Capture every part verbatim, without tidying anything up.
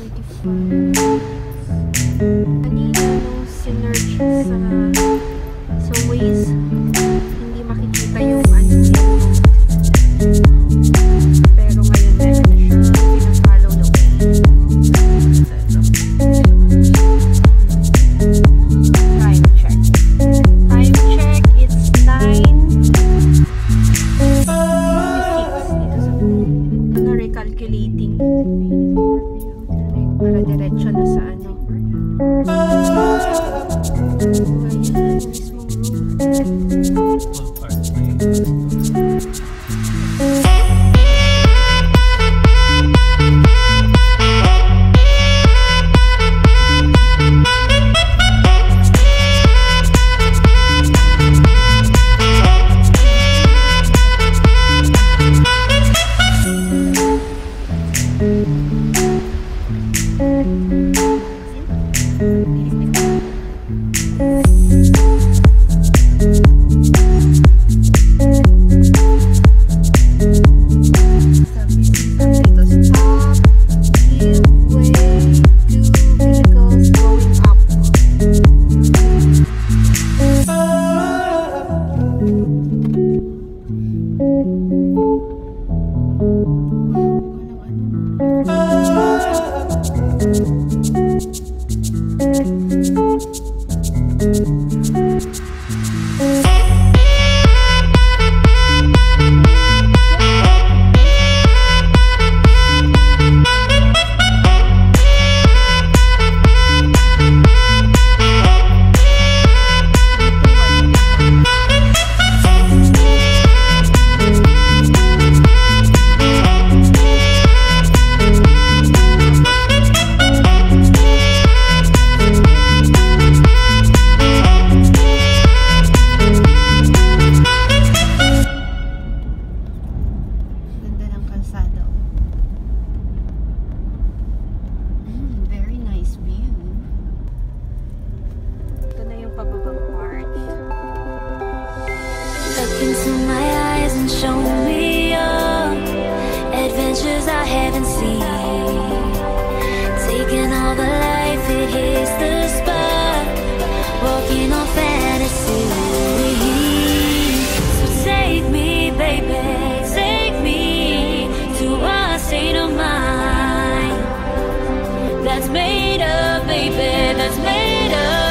Kanina nung sinerch sa sa Waze, hindi makikita yung ano yung pero ngayon meron na siya pinafollow na Waze. Time check. Time check, it's nine fifty-six dito sa ano, recalculating para diretso na sa ano. Into my eyes and show me your adventures I haven't seen. Taking all the life, it hits the spot. Walking on fantasy. So take me, baby, take me to a state of mind that's made up, baby, that's made up.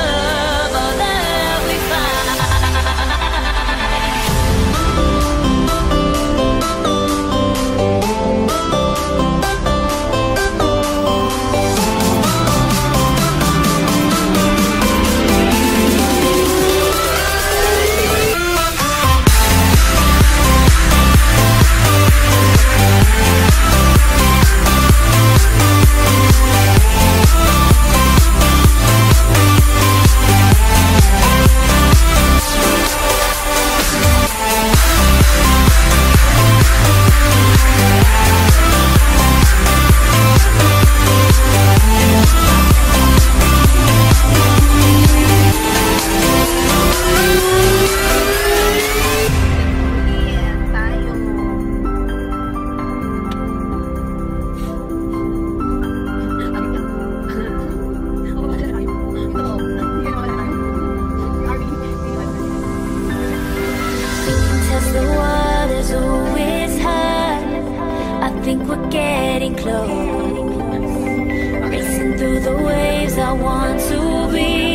Think we're getting close, racing through the waves. I want to be